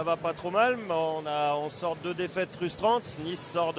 va pas trop mal, mais on sort de 2 défaites frustrantes. Nice sort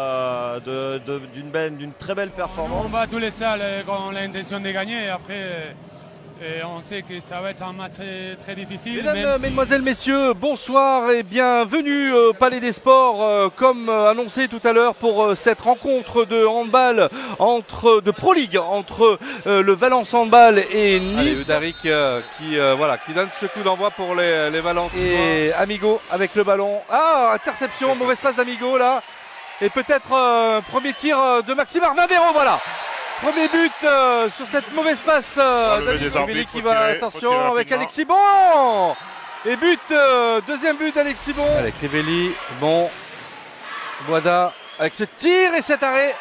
d'une très belle performance. On bat tous les salles quand on a l'intention de gagner. Après, on sait que ça va être un match très, très difficile. Mesdames, mesdemoiselles, messieurs, bonsoir et bienvenue au Palais des Sports, comme annoncé tout à l'heure pour cette rencontre de handball de Pro League entre le Valence Handball et Nice. Daric qui donne ce coup d'envoi pour les Valentinois. Et Amigo avec le ballon. Ah, interception, mauvaise passe d'Amigo là. Et peut-être premier tir de Maxime Arvin-Béraud, voilà. Premier but sur cette mauvaise passe d'Alexis qui va, attention, avec Alexis Bon. Et but, deuxième but d'Alexis Bon. Avec Crivelli, Bon, Boada, avec ce tir et cet arrêt.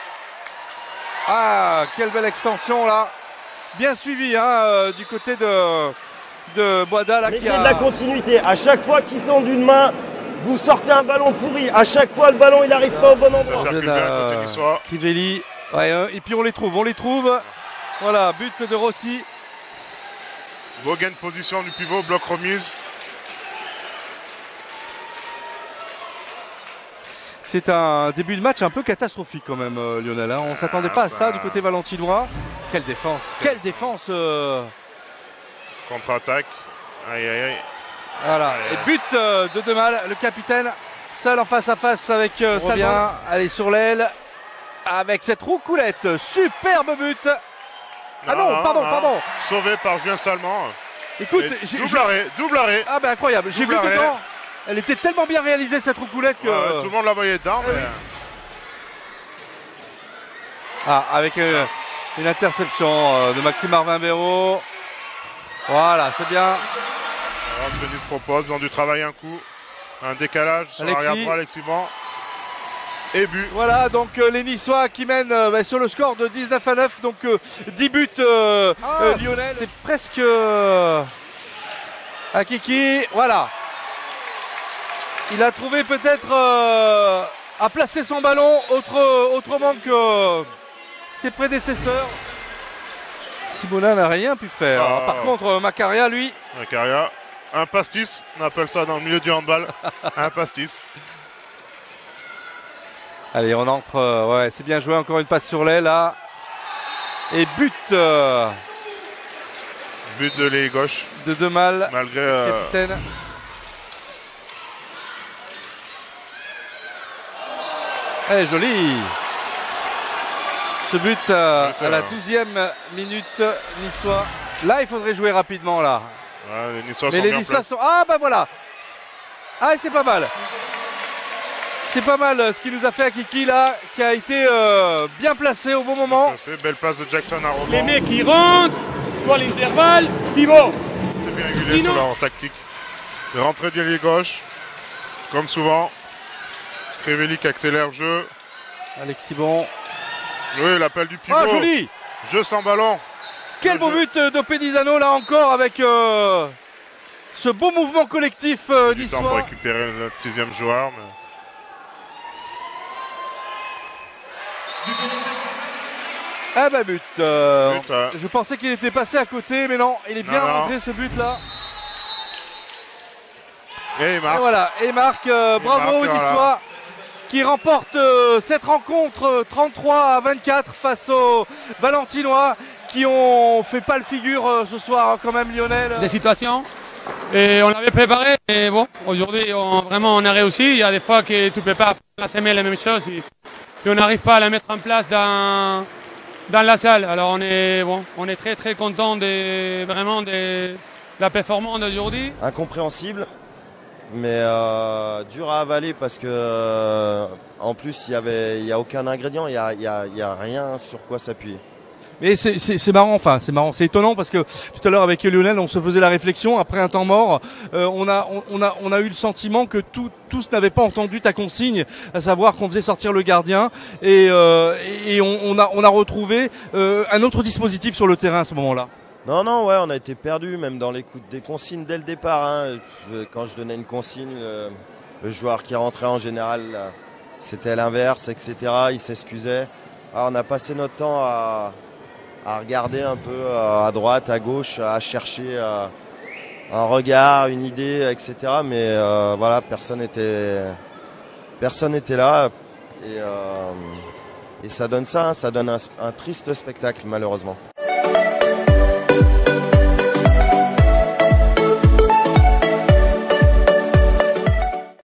Ah, quelle belle extension là. Bien suivi du côté de Boada là. Mais il y a de la continuité, à chaque fois qu'il tend d'une main, vous sortez un ballon pourri, à chaque fois le ballon il n'arrive pas au bon endroit. Ça circule bien côté niçois. Crivelli. Ouais, et puis on les trouve. Voilà, but de Rossi. Beau gain de position du pivot, bloc remise. C'est un début de match un peu catastrophique quand même, Lionel. On ne s'attendait pas à ça du côté valentinois. Quelle défense Contre-attaque. Aïe, aïe, aïe. Voilà, et but de Demal, le capitaine, seul en face à face avec Salvin. Allez sur l'aile. Avec cette roucoulette, superbe but. Pardon. Sauvé par Julien Salmand. Écoute, double arrêt. Ah ben incroyable, j'ai vu dedans. Elle était tellement bien réalisée cette roucoulette que... tout le monde la voyait dedans. Mais... Ah, avec une interception de Maxime Arvin-Béraud. Voilà, c'est bien. Alors, ce que Nice propose, ils ont dû travailler un coup. Un décalage sur l'arrière-droit, Alexis Bon. Et but. Voilà, donc les Niçois qui mènent sur le score de 19-9, donc 10 buts Lionel. C'est presque Akiki, voilà. Il a trouvé peut-être à placer son ballon autrement que ses prédécesseurs. Simonin n'a rien pu faire. Par contre, Macaria, lui... Macaria, un pastis, on appelle ça dans le milieu du handball, un pastis. Allez, on entre. Ouais, c'est bien joué. Encore une passe sur l'aile là. Et but. But de l'aile gauche. De Demal. Malgré. Capitaine. Eh, joli. Ce but à la 12e minute niçois. Là, il faudrait jouer rapidement là. Ouais, les Niçois mais les Niçois sont. Ah, bah voilà. Ah, c'est pas mal. C'est pas mal ce qu'il nous a fait à Kiki là, qui a été bien placé au bon moment. Belle passe de Jackson à Roman. Les mecs qui rentrent, toi l'intervalle, pivot. C'est bien régulé sur leur tactique. De rentrée de l'aile gauche, comme souvent. Crivelli qui accélère le jeu. Alexis Bon. Oui, l'appel du pivot. Ah, joli. Jeu sans ballon. Quel beau but de Pedizano là encore avec ce beau mouvement collectif niçois. Pour récupérer notre 6e joueur. Mais... Ah bah but. Je pensais qu'il était passé à côté, mais non, il est bien rentré ce but là. Et il marque. Et voilà, et marque. Bravo aux Niçois qui remporte cette rencontre 33-24 face aux Valentinois qui ont fait pas le figure ce soir quand même, Lionel. Des situations. Et on l'avait préparé. Et bon, aujourd'hui, on a réussi. Il y a des fois que tu peux pas la semaine la même chose. Et on n'arrive pas à la mettre en place dans la salle. Alors on est très très content de la performance d'aujourd'hui. Incompréhensible, mais dur à avaler parce que en plus il y a aucun ingrédient, il y a rien sur quoi s'appuyer. Mais c'est marrant, c'est étonnant parce que tout à l'heure avec Lionel, on se faisait la réflexion après un temps mort. On a eu le sentiment que tous n'avaient pas entendu ta consigne, à savoir qu'on faisait sortir le gardien et on a retrouvé un autre dispositif sur le terrain à ce moment-là. Non, ouais, on a été perdus même dans l'écoute des consignes dès le départ. Quand je donnais une consigne, le joueur qui rentrait en général, c'était l'inverse, etc. Il s'excusait. Alors, on a passé notre temps à regarder un peu à droite, à gauche, à chercher un regard, une idée, etc. Mais voilà, personne n'était là. Et ça donne ça, hein, ça donne un triste spectacle malheureusement.